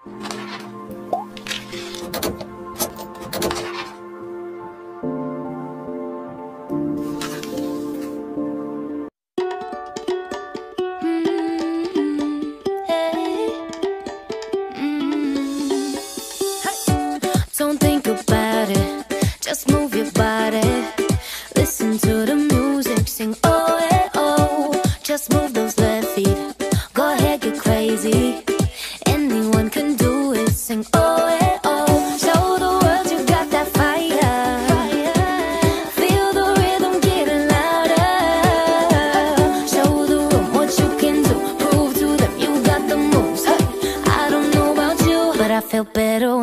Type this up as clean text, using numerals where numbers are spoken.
Don't think about it, just move your body. Listen to the music, sing oh, eh, oh. Just move those left feet, go ahead, get crazy. Anyone can do it, sing oh, eh, oh. Show the world you got that fire. Feel the rhythm getting louder. Show the room what you can do, prove to them you got the moves. Hey, I don't know about you, but I feel better